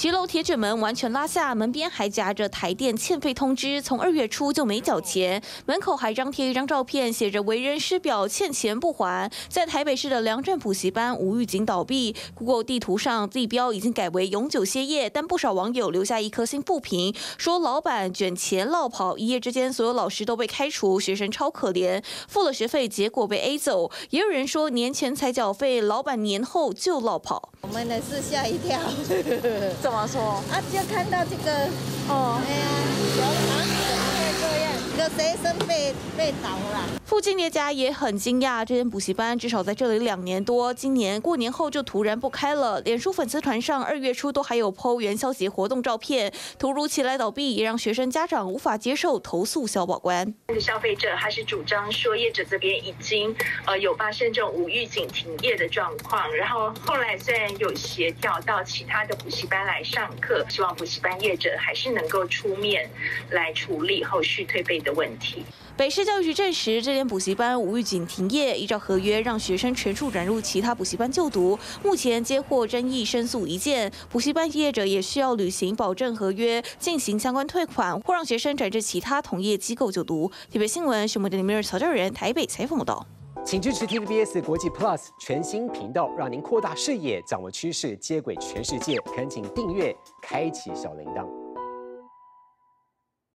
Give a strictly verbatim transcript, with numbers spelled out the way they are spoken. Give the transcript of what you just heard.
骑楼铁卷门完全拉下，门边还夹着台电欠费通知，从二月初就没缴钱，门口还张贴一张照片，写着为人师表，欠钱不还。在台北市的良政补习班无预警倒闭 ，Google 地图上地标已经改为永久歇业，但不少网友留下一颗星负评，说老板卷钱落跑，一夜之间所有老师都被开除，学生超可怜，付了学费，结果被 A 走。也有人说年前才缴费，老板年后就落跑。 我们也是吓一跳。 怎么说？ 啊，就看到这个， 哦， 哎呀，有房子怎么会这样？有学生被被倒了。 附近店家也很惊讶，这间补习班至少在这里两年多，今年过年后就突然不开了。脸书粉丝团上二月初都还有 po 元宵节活动照片，突如其来倒闭，也让学生家长无法接受，投诉消保官。 消费者他是主张说，业者这边已经呃有发生这种无预警停业的状况，然后后来虽然有协调到其他的补习班来上课，希望补习班业者还是能够出面来处理后续退费的问题。 北市教育局证实，这间补习班无预警停业，依照合约让学生全数转入其他补习班就读。目前接获争议申诉一件，补习班业者也需要履行保证合约，进行相关退款，或让学生转至其他同业机构就读。台北新闻新闻点名曹兆人台北采访报道。 请支持 T V B S 国际 Plus 全新频道，让您扩大视野，掌握趋势，接轨全世界。恳请订阅，开启小铃铛。